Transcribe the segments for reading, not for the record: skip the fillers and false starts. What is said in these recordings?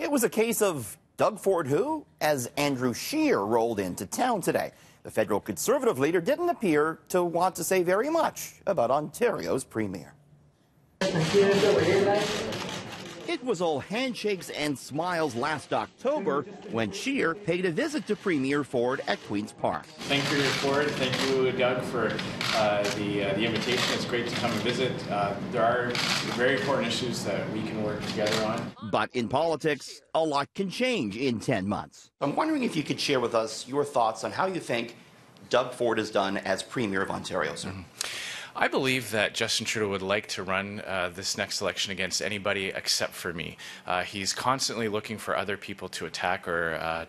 it was a case of Doug Ford who, as Andrew Scheer rolled into town today. The federal Conservative leader didn't appear to want to say very much about Ontario's premier. It was all handshakes and smiles last October when Scheer paid a visit to Premier Ford at Queen's Park. Thank you, Ford. Thank you, Doug, for the invitation. It's great to come and visit. There are very important issues that we can work together on. But in politics, a lot can change in 10 months. I'm wondering if you could share with us your thoughts on how you think Doug Ford has done as Premier of Ontario, sir. I believe that Justin Trudeau would like to run this next election against anybody except for me. He's constantly looking for other people to attack or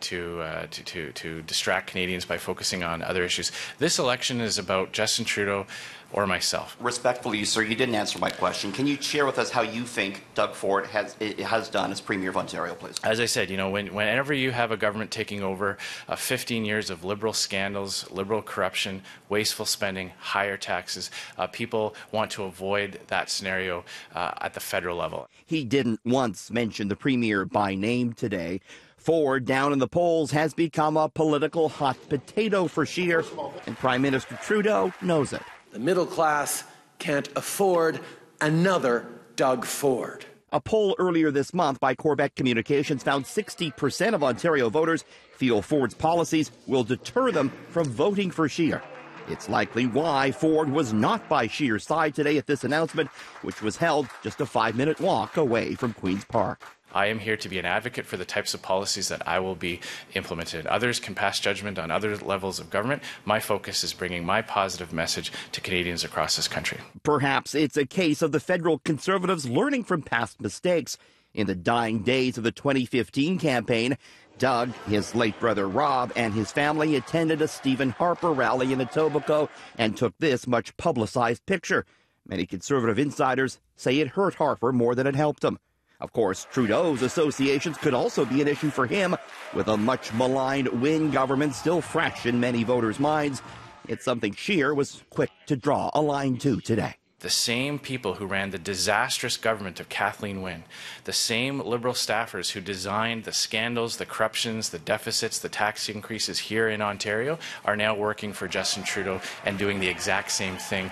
to distract Canadians by focusing on other issues. This election is about Justin Trudeau or myself. Respectfully, sir, you didn't answer my question. Can you share with us how you think Doug Ford has done as Premier of Ontario, please? As I said, you know, whenever you have a government taking over 15 years of liberal scandals, liberal corruption, wasteful spending, higher taxes, people want to avoid that scenario at the federal level. He didn't once mention the Premier by name today. Ford, down in the polls, has become a political hot potato for Scheer, and Prime Minister Trudeau knows it. The middle class can't afford another Doug Ford. A poll earlier this month by Quebec Communications found 60% of Ontario voters feel Ford's policies will deter them from voting for Scheer. It's likely why Ford was not by Scheer's side today at this announcement, which was held just a 5-minute walk away from Queen's Park. I am here to be an advocate for the types of policies that I will be implemented. Others can pass judgment on other levels of government. My focus is bringing my positive message to Canadians across this country. Perhaps it's a case of the federal Conservatives learning from past mistakes. In the dying days of the 2015 campaign, Doug, his late brother Rob, and his family attended a Stephen Harper rally in Etobicoke and took this much publicized picture. Many Conservative insiders say it hurt Harper more than it helped him. Of course, Trudeau's associations could also be an issue for him, with a much maligned Wynne government still fresh in many voters' minds. It's something Scheer was quick to draw a line to today. The same people who ran the disastrous government of Kathleen Wynne, the same Liberal staffers who designed the scandals, the corruptions, the deficits, the tax increases here in Ontario, are now working for Justin Trudeau and doing the exact same thing.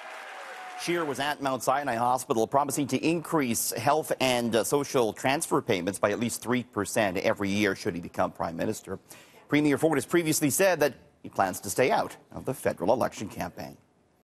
Scheer was at Mount Sinai Hospital promising to increase health and social transfer payments by at least 3% every year should he become Prime Minister. Premier Ford has previously said that he plans to stay out of the federal election campaign.